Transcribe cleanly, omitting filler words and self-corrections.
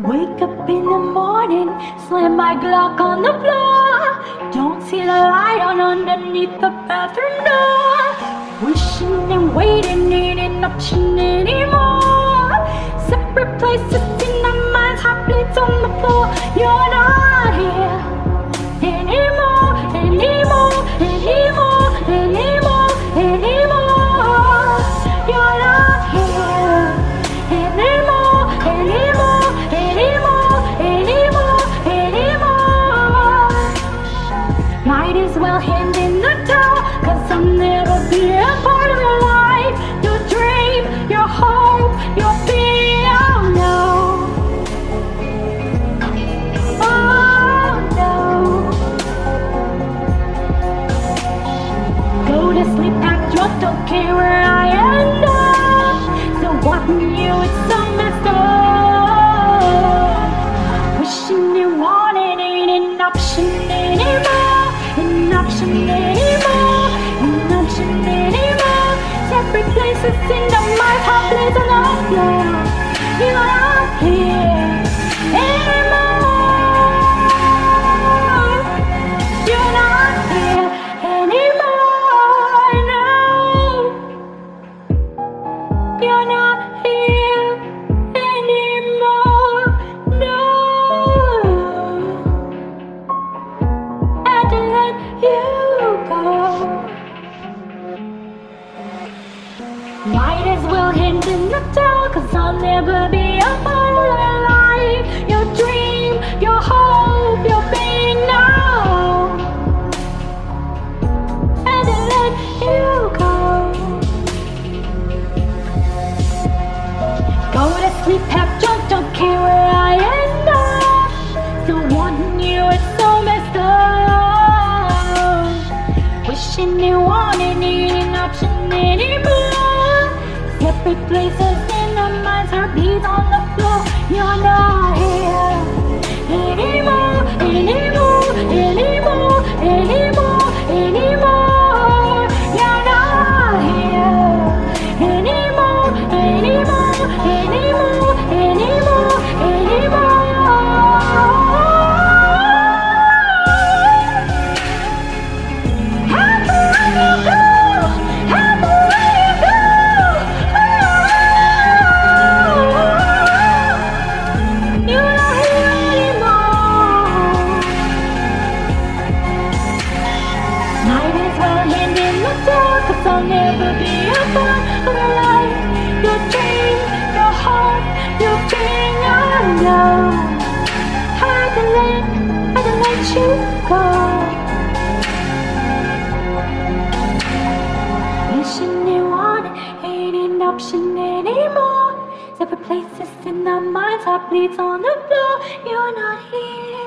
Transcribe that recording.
Wake up in the morning, slam my Glock on the floor. Don't see the light on underneath the bathroom door. Wishing and waiting ain't an option anymore. Separate places in our minds, hot plates on the floor. You're not here anymore, anymore, anymore, anymore, anymore. You're not here anymore, anymore, anymore, anymore, anymore. Might as well hand in the towel, 'cause I'll never be a part of your life, your dream, your hope, your fear. Oh no, oh no. Go to sleep, act drunk, don't care where I end up. So wanting you, it's so messed up. Wishing you wanted ain't an option anymore, an option anymore, an option anymore. Separate places in the mind, hot places on the floor. You're not here anymore. You're not here anymore. No, you're not here anymore. No, had to let you go. Might as well hand in the towel, 'cause I'll never be a part of your life, your dream, your hope, your being now. Had to let you go. Go to sleep, half drunk, don't care where I end up. Still wanting you, it's so messed up. Wishing you wanted ain't an option anymore. Separate places in our minds, heartbeats on the floor. You're not here anymore, anymore, anymore, anymore, anymore. You're not here anymore, anymore, anymore, anymore, anymore. How can you go? How can you go? You're not here anymore. Might as well hand in the door, 'cause I'll never be a part of your life, your dream, your hope, your being. I know had to let you go. Wishing you wanted ain't an option anymore. Separate places in our minds, heart bleeds on the floor. You're not here